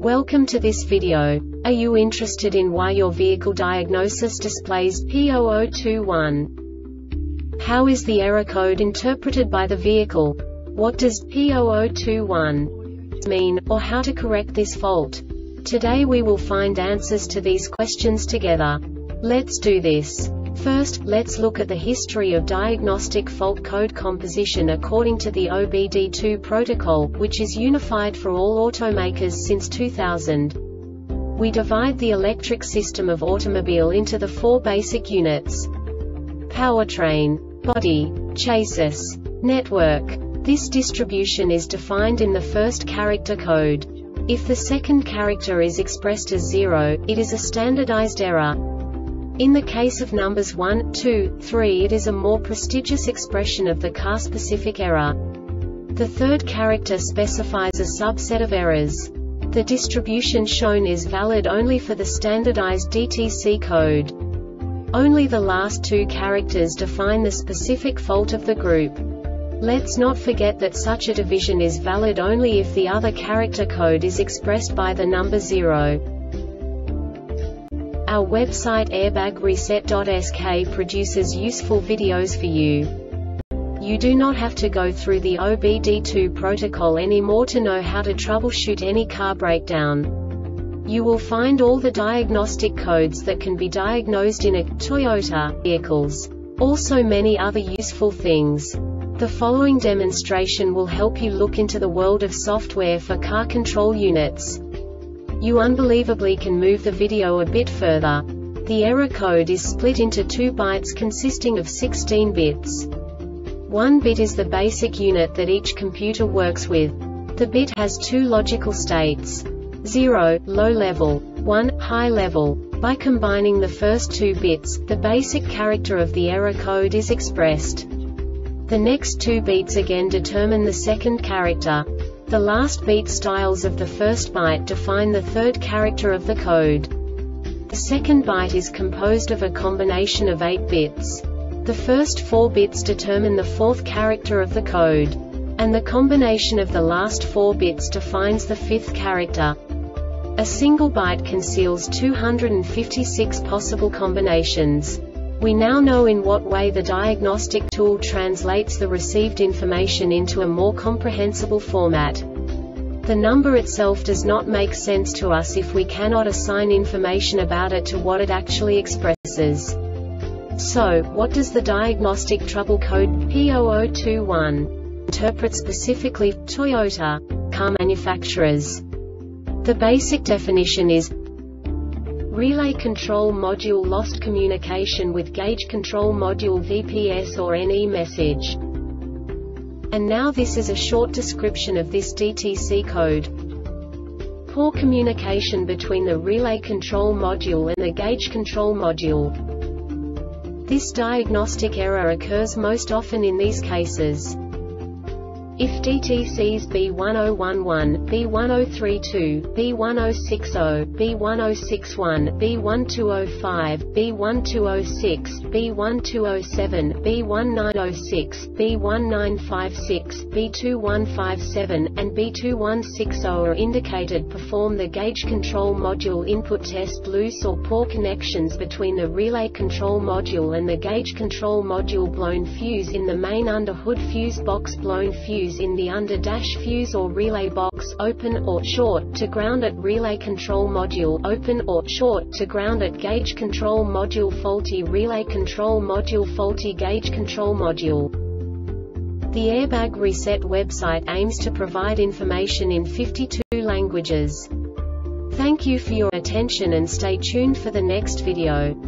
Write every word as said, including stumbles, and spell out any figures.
Welcome to this video. Are you interested in why your vehicle diagnosis displays P zero zero two one? How is the error code interpreted by the vehicle? What does P zero zero two one mean, or how to correct this fault? Today we will find answers to these questions together. Let's do this. First, let's look at the history of diagnostic fault code composition according to the O B D two protocol, which is unified for all automakers since two thousand. We divide the electric system of automobile into the four basic units: powertrain, body, chassis, network. This distribution is defined in the first character code. If the second character is expressed as zero, it is a standardized error. In the case of numbers one, two, three, it is a more prestigious expression of the car-specific error. The third character specifies a subset of errors. The distribution shown is valid only for the standardized D T C code. Only the last two characters define the specific fault of the group. Let's not forget that such a division is valid only if the other character code is expressed by the number zero. Our website airbag reset dot S K produces useful videos for you. You do not have to go through the O B D two protocol anymore to know how to troubleshoot any car breakdown. You will find all the diagnostic codes that can be diagnosed in a Toyota vehicles. Also many other useful things. The following demonstration will help you look into the world of software for car control units. You unbelievably can move the video a bit further. The error code is split into two bytes consisting of sixteen bits. One bit is the basic unit that each computer works with. The bit has two logical states: zero, low level, one, high level. By combining the first two bits, the basic character of the error code is expressed. The next two bits again determine the second character. The last beat styles of the first byte define the third character of the code. The second byte is composed of a combination of eight bits. The first four bits determine the fourth character of the code. And the combination of the last four bits defines the fifth character. A single byte conceals two hundred fifty-six possible combinations. We now know in what way the diagnostic tool translates the received information into a more comprehensible format. The number itself does not make sense to us if we cannot assign information about it to what it actually expresses. So, what does the diagnostic trouble code P zero zero two one interpret specifically for Toyota car manufacturers? The basic definition is: Relay Control Module lost communication with Gauge Control Module V P S or N E message. And now this is a short description of this D T C code. Poor communication between the Relay Control Module and the Gauge Control Module. This diagnostic error occurs most often in these cases: if D T Cs B one zero one one, B one zero three two, B one zero six zero, B one zero six one, B one two zero five, B one two zero six, B one two zero seven, B one nine zero six, B one nine five six, B two one five seven, and B two one six zero are indicated. Perform the Gauge Control Module input test. Loose or poor connections between the Relay Control Module and the Gauge Control Module. Blown fuse in the main under hood fuse box. Blown fuse in the under dash fuse or relay box. Open or short to ground at Relay Control Module. Open or short to ground at Gauge Control Module. Faulty Relay Control Module. Faulty Gauge Control Module. The Airbag Reset website aims to provide information in fifty-two languages. Thank you for your attention and stay tuned for the next video.